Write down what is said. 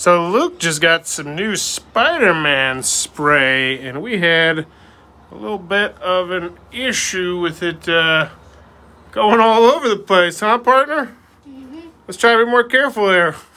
So Luke just got some new Spider-Man spray, and we had a little bit of an issue with it going all over the place, huh, partner? Mm-hmm. Let's try to be more careful there.